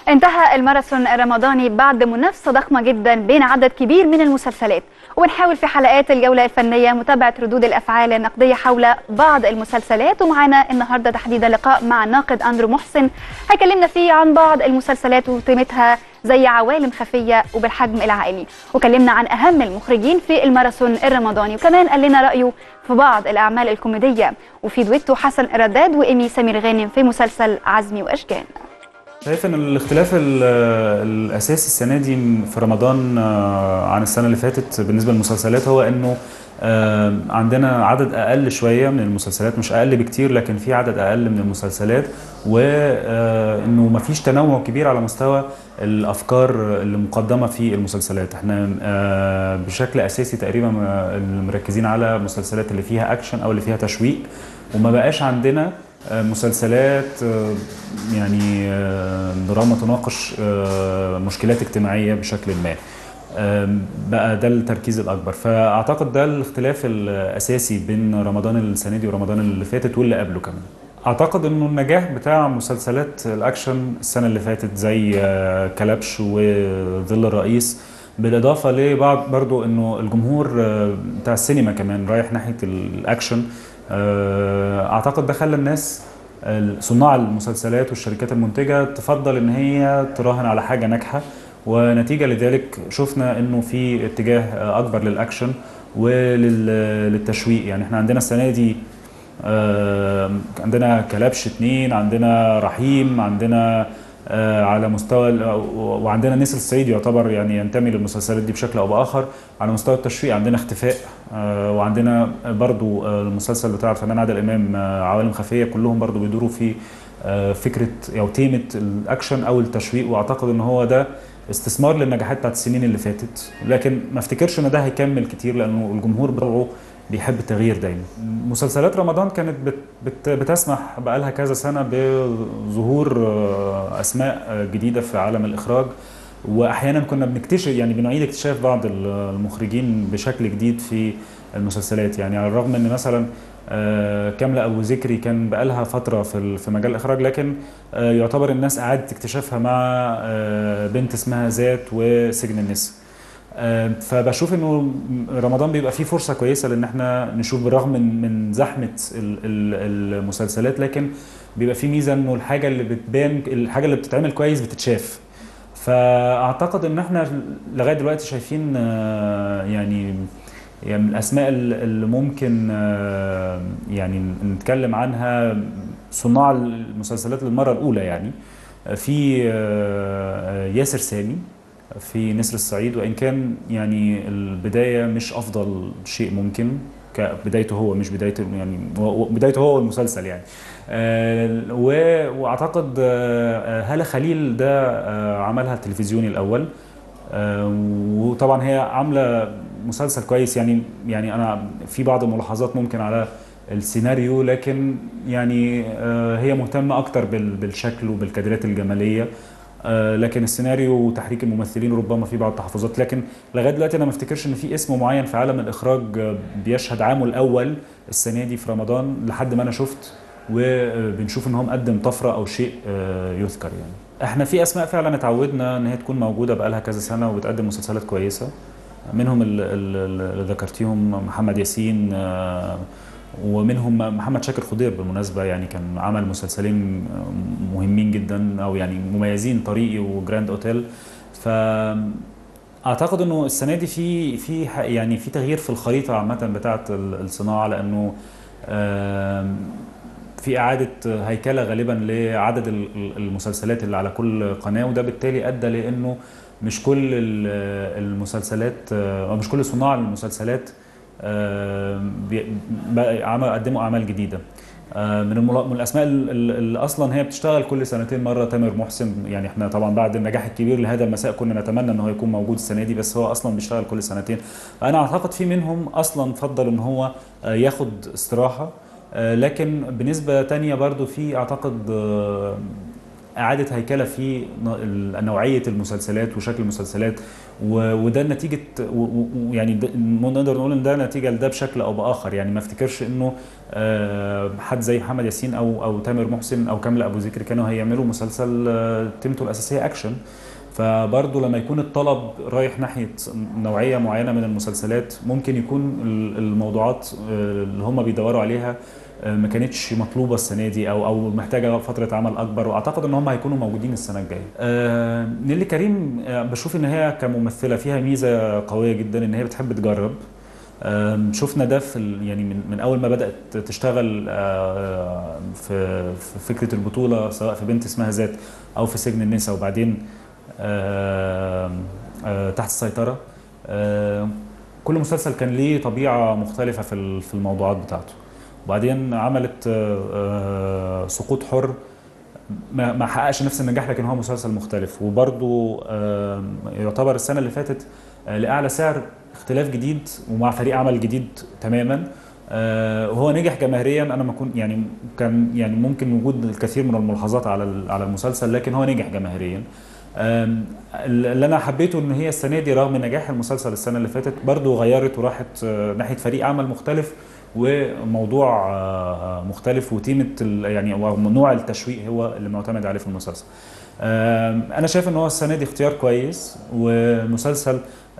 انتهى الماراثون الرمضاني بعد منافسة ضخمة جدا بين عدد كبير من المسلسلات، وبنحاول في حلقات الجولة الفنية متابعة ردود الأفعال النقدية حول بعض المسلسلات. ومعانا النهاردة تحديدا لقاء مع الناقد أندرو محسن هيكلمنا فيه عن بعض المسلسلات وقيمتها زي عوالم خفية وبالحجم العائلي، وكلمنا عن أهم المخرجين في الماراثون الرمضاني، وكمان قال لنا رأيه في بعض الأعمال الكوميدية، وفي دويتو حسن الرداد وإيمي سمير غانم في مسلسل عزمي وأشجان. شايف ان الاختلاف الاساسي السنه دي في رمضان عن السنه اللي فاتت بالنسبه للمسلسلات هو انه عندنا عدد اقل شويه من المسلسلات، مش اقل بكتير لكن في عدد اقل من المسلسلات، وانه مفيش تنوع كبير على مستوى الافكار اللي مقدمه في المسلسلات. احنا بشكل اساسي تقريبا مركزين على المسلسلات اللي فيها اكشن او اللي فيها تشويق، وما بقاش عندنا مسلسلات يعني دراما تناقش مشكلات اجتماعية بشكل ما. بقى ده التركيز الأكبر، فأعتقد ده الاختلاف الأساسي بين رمضان السنة دي ورمضان اللي فاتت واللي قبله كمان. أعتقد إنه النجاح بتاع مسلسلات الأكشن السنة اللي فاتت زي كلبش وظل الرئيس، بالإضافة لبعض برضو إنه الجمهور بتاع السينما كمان رايح ناحية الأكشن. اعتقد ده خلى الناس صناع المسلسلات والشركات المنتجه تفضل ان هي تراهن على حاجه ناجحه، ونتيجه لذلك شفنا انه في اتجاه اكبر للاكشن وللتشويق. يعني احنا عندنا السنه دي عندنا كلبش 2، عندنا رحيم، عندنا على مستوى وعندنا نسر الصعيد يعتبر يعني ينتمي للمسلسلات دي بشكل او باخر. على مستوى التشويق عندنا اختفاء، وعندنا برضو المسلسل بتاع الفنان عادل امام عوالم خفيه، كلهم برضو بيدوروا في فكره او تيمه الاكشن او التشويق. واعتقد ان هو ده استثمار للنجاحات بتاعت السنين اللي فاتت، لكن ما افتكرش ان ده هيكمل كتير لانه الجمهور بتاعه بيحب التغيير دايما. مسلسلات رمضان كانت بتسمح بقالها كذا سنة بظهور أسماء جديدة في عالم الإخراج، وأحيانا كنا بنكتشف يعني بنعيد اكتشاف بعض المخرجين بشكل جديد في المسلسلات. يعني على الرغم أن مثلا كاملة أبو ذكري كان بقالها فترة في مجال الإخراج، لكن يعتبر الناس أعادت اكتشافها مع بنت اسمها ذات وسجن النساء. فبشوف انه رمضان بيبقى فيه فرصه كويسه لان احنا نشوف بالرغم من زحمه المسلسلات، لكن بيبقى فيه ميزه انه الحاجه اللي بتبان، الحاجه اللي بتتعمل كويس بتتشاف. فاعتقد ان احنا لغايه دلوقتي شايفين يعني من الاسماء اللي ممكن يعني نتكلم عنها صناع المسلسلات للمره الاولى. يعني في ياسر سامي في نسر الصعيد، وإن كان يعني البداية مش أفضل شيء ممكن كبدايته هو، مش بدايته يعني بدايته هو المسلسل يعني. وأعتقد هالة خليل ده عملها التلفزيوني الأول، وطبعا هي عاملة مسلسل كويس. يعني أنا في بعض الملاحظات ممكن على السيناريو، لكن يعني هي مهتمة أكتر بالشكل وبالكادرات الجمالية، لكن السيناريو وتحريك الممثلين ربما في بعض التحفظات. لكن لغايه دلوقتي انا ما افتكرش ان في اسم معين في عالم الاخراج بيشهد عامه الاول السنه دي في رمضان لحد ما انا شفت، وبنشوف ان هو مقدم طفره او شيء يذكر. يعني احنا في اسماء فعلا اتعودنا ان هي تكون موجوده بقالها كذا سنه وبتقدم مسلسلات كويسه، منهم اللي ذكرتيهم محمد ياسين، ومنهم محمد شاكر خضير بالمناسبة. يعني كان عمل مسلسلين مهمين جدا أو يعني مميزين، طريقي وجراند أوتيل. فأعتقد إنه السنة دي في يعني في تغيير في الخريطة عامة بتاعة الصناعة، لأنه في إعادة هيكلة غالبا لعدد المسلسلات اللي على كل قناة، وده بالتالي أدى لأنه مش كل المسلسلات أو مش كل صناع المسلسلات قدموا اعمال جديده. من الاسماء اللي اصلا هي بتشتغل كل سنتين مره تامر محسن. يعني احنا طبعا بعد النجاح الكبير لهذا المساء كنا نتمنى ان هو يكون موجود السنه دي، بس هو اصلا بيشتغل كل سنتين. فانا اعتقد في منهم اصلا فضل ان هو ياخد استراحه، لكن بنسبه تانية برضو في اعتقد اعاده هيكله في نوعيه المسلسلات وشكل المسلسلات، وده نتيجه يعني نقدر نقول ان ده نتيجه لده بشكل او باخر. يعني ما افتكرش انه حد زي محمد ياسين او تامر محسن او كامل ابو ذكر كانوا هيعملوا مسلسل تيمته الاساسيه اكشن. فبرضه لما يكون الطلب رايح ناحيه نوعيه معينه من المسلسلات، ممكن يكون الموضوعات اللي هم بيدوروا عليها ما كانتش مطلوبه السنه دي او محتاجه فتره عمل اكبر، واعتقد ان هم هيكونوا موجودين السنه الجايه. نيللي كريم بشوف ان هي كممثله فيها ميزه قويه جدا، ان هي بتحب تجرب. شفنا ده في يعني من اول ما بدات تشتغل في فكره البطوله، سواء في بنت اسمها ذات او في سجن النساء، وبعدين تحت السيطره. كل مسلسل كان ليه طبيعه مختلفه في الموضوعات بتاعته. وبعدين عملت سقوط حر، ما حققش نفس النجاح، لكن هو مسلسل مختلف. وبرضه يعتبر السنه اللي فاتت لاعلى سعر اختلاف جديد ومع فريق عمل جديد تماما. وهو نجح جماهيريا. انا ما كنت يعني كان يعني ممكن وجود الكثير من الملاحظات على المسلسل، لكن هو نجح جماهيريا. اللي انا حبيته ان هي السنه دي رغم نجاح المسلسل السنه اللي فاتت برضه غيرت وراحت ناحيه فريق عمل مختلف وموضوع مختلف، وتيمه يعني نوع التشويق هو اللي معتمد عليه في المسلسل. انا شايف ان هو السنه دي اختيار كويس، والمسلسل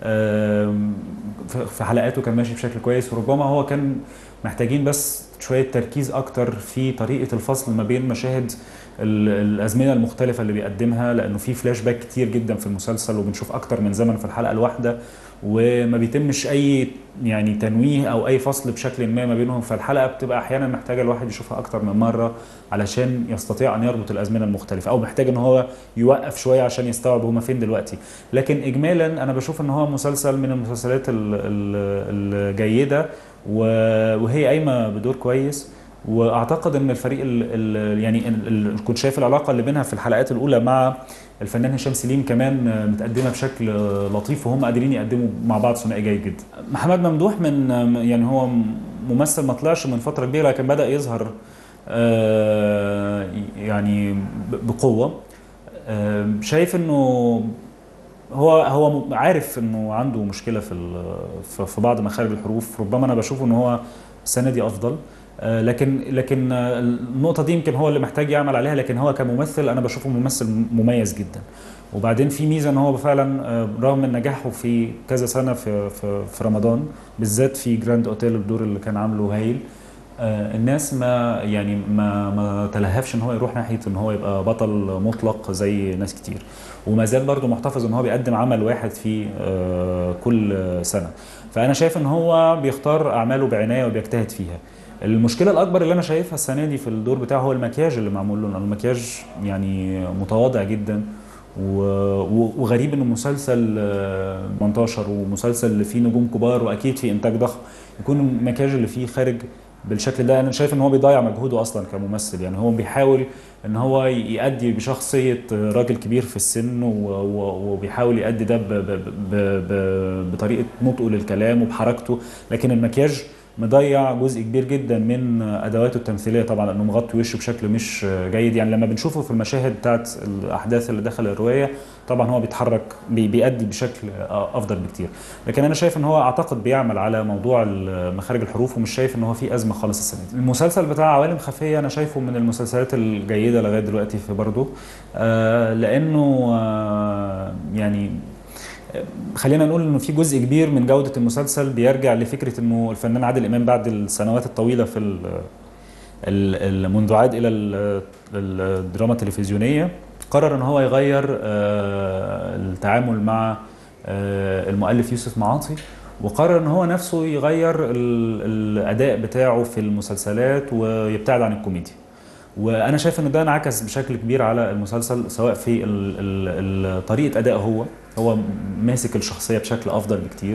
في حلقاته كان ماشي بشكل كويس، وربما هو كان محتاجين بس شويه تركيز اكتر في طريقه الفصل ما بين مشاهد الازمنه المختلفه اللي بيقدمها، لانه في فلاش باك كتير جدا في المسلسل، وبنشوف اكتر من زمن في الحلقه الواحده، وما بيتمش اي يعني تنويه او اي فصل بشكل ما بينهم. فالحلقه بتبقى احيانا محتاجه الواحد يشوفها اكتر من مره علشان يستطيع ان يربط الازمنه المختلفه، او محتاج ان هو يوقف شويه عشان يستوعب هما فين دلوقتي. لكن اجمالا انا بشوف ان هو مسلسل من المسلسلات الجيده، وهي قايمه بدور كويس. واعتقد ان الفريق يعني كنت شايف العلاقه اللي بينها في الحلقات الاولى مع الفنان هشام سليم كمان متقدمه بشكل لطيف، وهم قادرين يقدموا مع بعض ثنائي جيد جدا. محمد ممدوح من يعني هو ممثل ما طلعش من فتره كبيره، لكن بدا يظهر يعني بقوه. شايف انه هو عارف انه عنده مشكله في بعض مخارج الحروف. ربما انا بشوفه ان هو السنه دي افضل، لكن النقطه دي يمكن هو اللي محتاج يعمل عليها. لكن هو كممثل انا بشوفه ممثل مميز جدا. وبعدين في ميزه ان هو فعلا رغم من نجاحه في كذا سنه في رمضان بالذات في جراند اوتيل، الدور اللي كان عامله هايل، الناس ما تلهفش ان هو يروح ناحيه ان هو يبقى بطل مطلق زي ناس كتير، وما زال برضه محتفظ ان هو بيقدم عمل واحد في كل سنه. فانا شايف ان هو بيختار اعماله بعنايه وبيجتهد فيها. المشكله الاكبر اللي انا شايفها السنه دي في الدور بتاعه هو المكياج اللي معمول له. المكياج يعني متواضع جدا، وغريب انه مسلسل 18 ومسلسل اللي فيه نجوم كبار واكيد فيه انتاج ضخم يكون المكياج اللي فيه خارج بالشكل ده. انا شايف ان هو بيضيع مجهوده اصلا كممثل. يعني هو بيحاول ان هو يؤدي بشخصيه راجل كبير في السن، وبيحاول يؤدي ده بطريقه نطقه للكلام وبحركته، لكن المكياج مضيع جزء كبير جدا من ادواته التمثيليه طبعا، لانه مغطي وشه بشكل مش جيد. يعني لما بنشوفه في المشاهد بتاعت الاحداث اللي داخل الروايه طبعا هو بيتحرك بيأدي بشكل افضل بكتير. لكن انا شايف ان هو اعتقد بيعمل على موضوع مخارج الحروف، ومش شايف ان هو في ازمه خالص السنه دي. المسلسل بتاع عوالم خفيه انا شايفه من المسلسلات الجيده لغايه دلوقتي في برضه، لانه يعني خلينا نقول انه في جزء كبير من جوده المسلسل بيرجع لفكره انه الفنان عادل امام بعد السنوات الطويله في منذ عاد الى الدراما التلفزيونيه قرر ان هو يغير التعامل مع المؤلف يوسف معاطي، وقرر ان هو نفسه يغير الاداء بتاعه في المسلسلات ويبتعد عن الكوميديا. وانا شايف ان ده انعكس بشكل كبير على المسلسل، سواء في طريقه ادائه، هو ماسك الشخصيه بشكل افضل بكتير،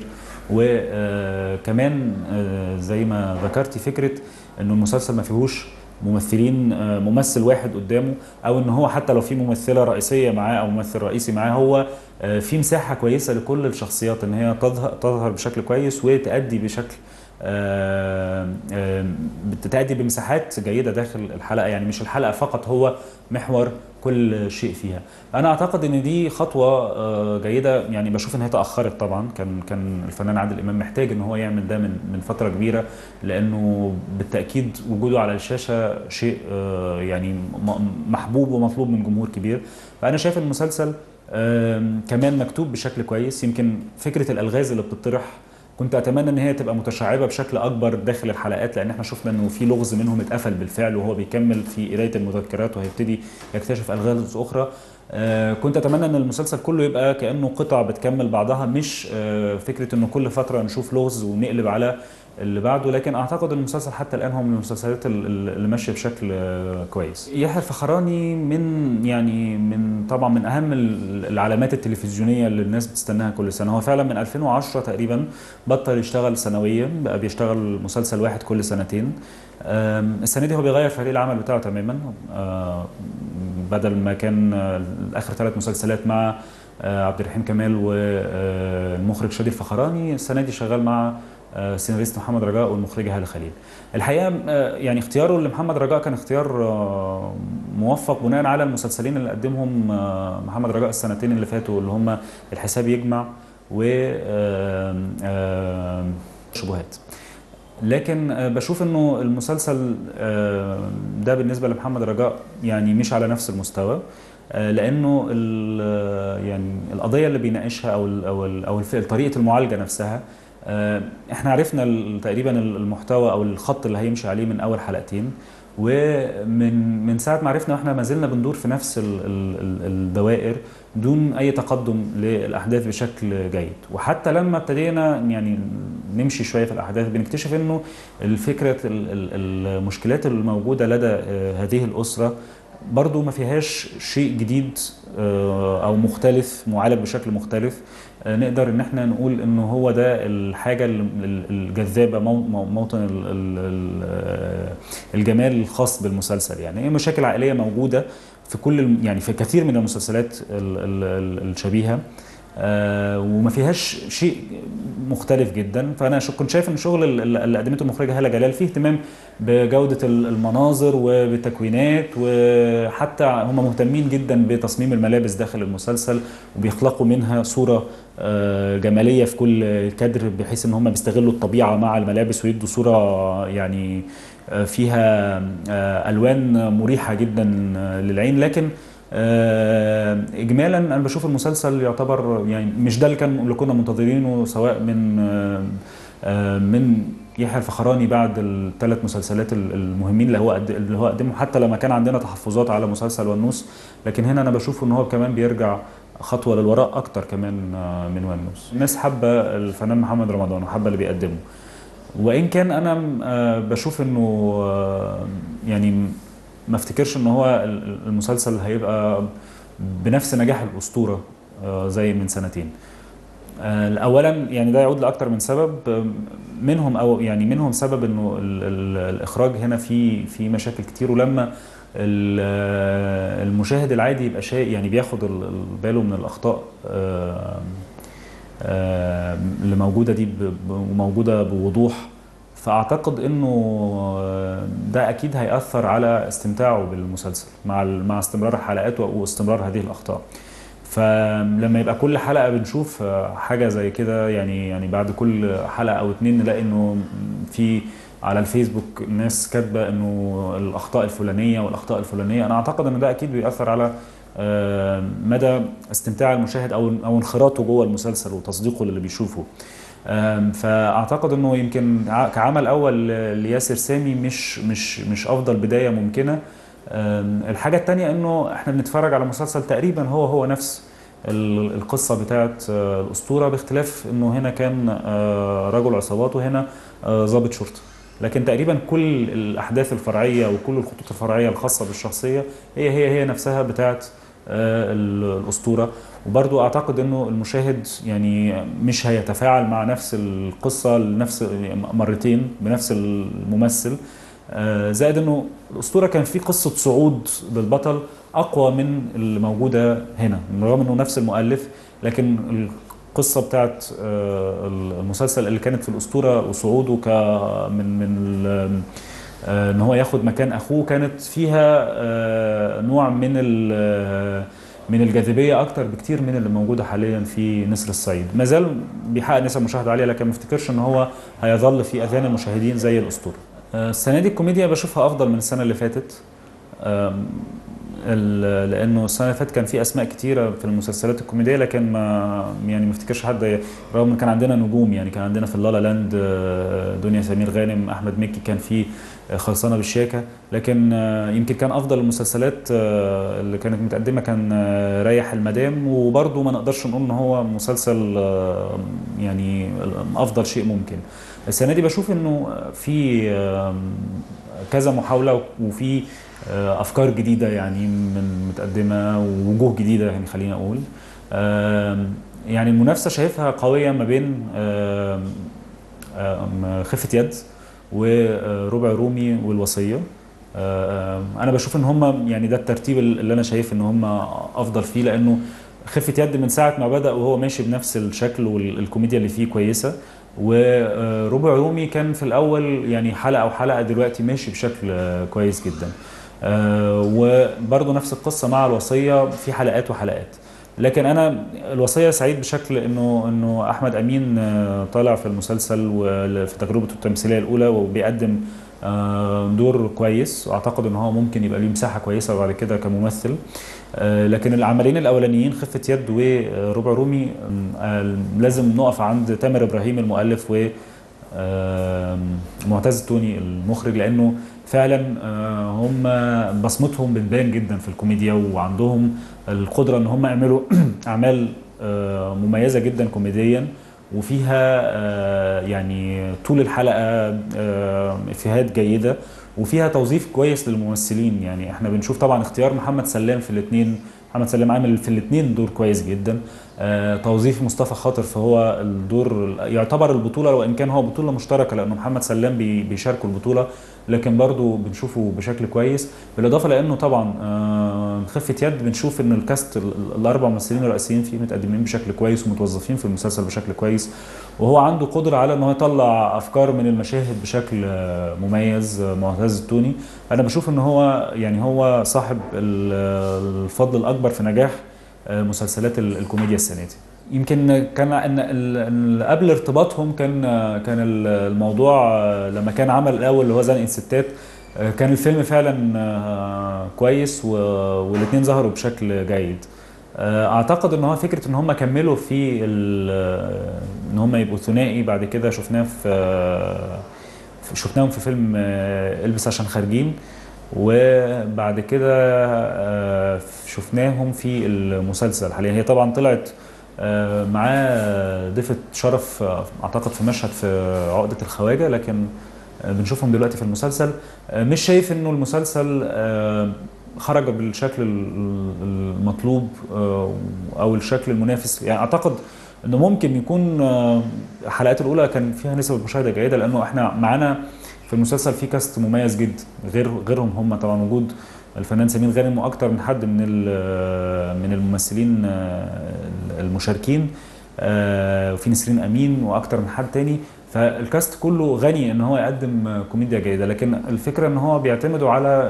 وكمان زي ما ذكرتي فكره انه المسلسل ما فيهوش ممثل واحد قدامه، او ان هو حتى لو في ممثله رئيسيه معاه او ممثل رئيسي معاه، هو في مساحه كويسه لكل الشخصيات ان هي تظهر بشكل كويس وتأدي بشكل بتأدي بمساحات جيده داخل الحلقه. يعني مش الحلقه فقط هو محور كل شيء فيها. انا اعتقد ان دي خطوه جيده، يعني بشوف ان هي تاخرت طبعا. كان الفنان عادل امام محتاج ان هو يعمل ده من فتره كبيره، لانه بالتاكيد وجوده على الشاشه شيء يعني محبوب ومطلوب من جمهور كبير. فانا شايف المسلسل كمان مكتوب بشكل كويس. يمكن فكره الالغاز اللي بتطرح كنت اتمنى ان هي تبقى متشعبه بشكل اكبر داخل الحلقات، لان احنا شفنا انه في لغز منهم اتقفل بالفعل وهو بيكمل في قرايه المذكرات وهيبتدي يكتشف الغاز اخرى. كنت اتمنى ان المسلسل كله يبقى كانه قطع بتكمل بعضها، مش فكره انه كل فتره نشوف لغز ونقلب على اللي بعده. لكن اعتقد ان المسلسل حتى الان هو من المسلسلات اللي ماشيه بشكل كويس. يحيى الفخراني من طبعا من اهم العلامات التلفزيونيه اللي الناس بتستناها كل سنه. هو فعلا من 2010 تقريبا بطل يشتغل سنويا، بقى بيشتغل مسلسل واحد كل سنتين. السنه دي هو بيغير فريق العمل بتاعه تماما. بدل ما كان اخر 3 مسلسلات مع عبد الرحيم كمال والمخرج شادي الفخراني، السنه دي شغال مع سيناريست محمد رجاء والمخرجه هاله خليل. الحقيقه يعني اختياره لمحمد رجاء كان اختيار موفق بناء على المسلسلين اللي قدمهم محمد رجاء السنتين اللي فاتوا، اللي هم الحساب يجمع و شبهات. لكن بشوف انه المسلسل ده بالنسبه لمحمد رجاء يعني مش على نفس المستوى، لانه يعني القضيه اللي بيناقشها او طريقه المعالجه نفسها. احنا عرفنا تقريبا المحتوى او الخط اللي هيمشي عليه من اول حلقتين، ومن ساعه ما عرفنا احنا ما زلنا بندور في نفس الدوائر دون اي تقدم للاحداث بشكل جيد. وحتى لما ابتدينا يعني نمشي شويه في الاحداث بنكتشف انه الفكره المشكلات الموجوده لدى هذه الاسره برضو ما فيهاش شيء جديد او مختلف معالج بشكل مختلف. نقدر ان احنا نقول انه هو ده الحاجه الجذابه، موطن الجمال الخاص بالمسلسل. يعني هي مشاكل عائليه موجوده في كل يعني في كثير من المسلسلات الشبيهه، وما فيهاش شيء مختلف جدا. فانا كنت شايف ان الشغل اللي قدمته المخرجه هاله جلال فيه اهتمام بجوده المناظر وبالتكوينات، وحتى هم مهتمين جدا بتصميم الملابس داخل المسلسل وبيخلقوا منها صوره جماليه في كل كادر، بحيث ان هم بيستغلوا الطبيعه مع الملابس ويدوا صوره يعني فيها الوان مريحه جدا للعين. لكن اجمالا انا بشوف المسلسل يعتبر يعني مش ده اللي كنا منتظرينه، سواء من يحيى الفخراني بعد ال3 مسلسلات المهمين اللي هو قدمهم، حتى لما كان عندنا تحفظات على مسلسل ونوس. لكن هنا انا بشوف ان هو كمان بيرجع خطوه للوراء اكتر كمان من ونوس. الناس حابه الفنان محمد رمضان وحابه اللي بيقدمه، وان كان انا بشوف انه يعني ما افتكرش ان هو المسلسل هيبقى بنفس نجاح الاسطوره زي من سنتين. اولا يعني ده يعود لاكثر من سبب، منهم سبب انه الاخراج هنا في مشاكل كتير، ولما المشاهد العادي يبقى يعني بياخد باله من الاخطاء اللي موجوده دي وموجوده بوضوح، فاعتقد انه ده اكيد هيأثر على استمتاعه بالمسلسل مع استمرار الحلقات واستمرار هذه الاخطاء. فلما يبقى كل حلقه بنشوف حاجه زي كده، يعني بعد كل حلقه او 2 نلاقي انه في على الفيسبوك ناس كاتبه انه الاخطاء الفلانيه والاخطاء الفلانيه، انا اعتقد ان ده اكيد بيأثر على مدى استمتاع المشاهد او انخراطه جوه المسلسل وتصديقه للي بيشوفه. فاعتقد انه يمكن كعمل اول لياسر سامي مش افضل بدايه ممكنه. الحاجه الثانيه انه احنا بنتفرج على مسلسل تقريبا هو نفس القصه بتاعت الاسطوره، باختلاف انه هنا كان رجل عصابات وهنا ضابط شرطه، لكن تقريبا كل الاحداث الفرعيه وكل الخطوط الفرعيه الخاصه بالشخصيه هي نفسها بتاعت الاسطوره. وبرضو اعتقد انه المشاهد يعني مش هيتفاعل مع نفس القصه مرتين بنفس الممثل، زائد انه الاسطوره كان في قصه صعود للبطل اقوى من اللي موجوده هنا، رغم انه نفس المؤلف، لكن القصه بتاعت المسلسل اللي كانت في الاسطوره وصعوده من ان هو ياخد مكان اخوه كانت فيها نوع من الجاذبيه اكتر بكتير من اللي موجوده حاليا في نسر الصعيد. ما زال بيحقق نسب مشاهده عاليه، لكن ما افتكرش ان هو هيظل في اذهان المشاهدين زي الاسطوره. السنه دي الكوميديا بشوفها افضل من السنه اللي فاتت، لانه السنه اللي فاتت كان في اسماء كتيره في المسلسلات الكوميديه، لكن ما افتكرش حد، رغم ان كان عندنا نجوم. يعني كان عندنا في اللالا لاند دنيا سمير غانم، احمد مكي، كان في خلصانه بالشياكه، لكن يمكن كان افضل المسلسلات اللي كانت متقدمه كان ريح المدام، وبرضه ما نقدرش نقول ان هو مسلسل يعني افضل شيء ممكن. السنه دي بشوف انه في كذا محاوله، وفي افكار جديده يعني من متقدمه، ووجوه جديده يعني خلينا اقول. يعني المنافسه شايفها قويه ما بين خفه يد وربع رومي والوصيه. انا بشوف ان هم يعني ده الترتيب اللي انا شايف ان هم افضل فيه، لانه خفه يد من ساعه ما بدا وهو ماشي بنفس الشكل والكوميديا اللي فيه كويسه، وربع رومي كان في الاول يعني حلقه او حلقه، دلوقتي ماشي بشكل كويس جدا. وبرضه نفس القصه مع الوصيه، في حلقات وحلقات. لكن انا الوصيه سعيد بشكل انه احمد امين طالع في المسلسل وفي تجربته التمثيليه الاولى وبيقدم دور كويس، واعتقد ان هو ممكن يبقى ليه مساحه كويسه بعد كده كممثل. لكن العملين الاولانيين خفه يد وربع رومي لازم نقف عند تامر ابراهيم المؤلف ومعتز التوني المخرج، لانه فعلا هم بصمتهم بتبان جدا في الكوميديا، وعندهم القدره ان هم يعملوا اعمال مميزه جدا كوميديا، وفيها يعني طول الحلقه افيهات جيده، وفيها توظيف كويس للممثلين. يعني احنا بنشوف طبعا اختيار محمد سلام في الاثنين، محمد سلام عامل في الاثنين دور كويس جدا. توظيف مصطفى خاطر، فهو الدور يعتبر البطوله، وان كان هو بطوله مشتركه لانه محمد سلام بيشاركوا البطوله، لكن برضو بنشوفه بشكل كويس. بالاضافه لانه طبعا خفه يد بنشوف ان الكاست الاربع ممثلين الرئيسيين فيه متقدمين بشكل كويس ومتوظفين في المسلسل بشكل كويس، وهو عنده قدره على انه يطلع افكار من المشاهد بشكل مميز. معتز التوني انا بشوف ان هو يعني هو صاحب الفضل الاكبر في نجاح مسلسلات الكوميديا السنه دي. يمكن كان ان قبل ارتباطهم كان الموضوع لما كان عمل الاول اللي هو زنقة ستات، كان الفيلم فعلا كويس والاثنين ظهروا بشكل جيد. اعتقد ان هو فكره ان هم كملوا في ان هم يبقوا ثنائي بعد كده، شفناهم في فيلم البس عشان خارجين، وبعد كده شفناهم في المسلسل حاليا. هي طبعا طلعت معاه ضيفة شرف اعتقد في مشهد في عقدة الخواجة، لكن بنشوفهم دلوقتي في المسلسل. مش شايف انه المسلسل خرج بالشكل المطلوب او الشكل المنافس. يعني اعتقد انه ممكن يكون الحلقات الاولى كان فيها نسبة مشاهدة جيدة، لانه احنا معانا في المسلسل في كاست مميز جدا غيرهم هم. طبعا وجود الفنان سمير غانم واكثر من حد من الممثلين المشاركين، وفي نسرين امين واكثر من حد تاني، فالكاست كله غني ان هو يقدم كوميديا جيده. لكن الفكره ان هو بيعتمدوا على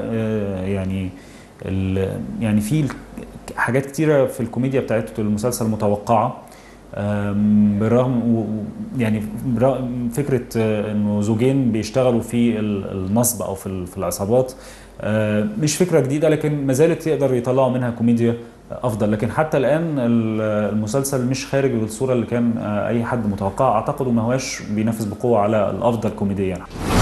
يعني في حاجات كتيره في الكوميديا بتاعته المسلسل متوقعه، بالرغم يعني فكره انه زوجين بيشتغلوا في النصب او في العصابات مش فكره جديده، لكن ما زالت يقدر يطلعوا منها كوميديا افضل. لكن حتى الان المسلسل مش خارج بالصوره اللي كان اي حد متوقع. اعتقد ما هواش بينافس بقوه على الافضل كوميديا.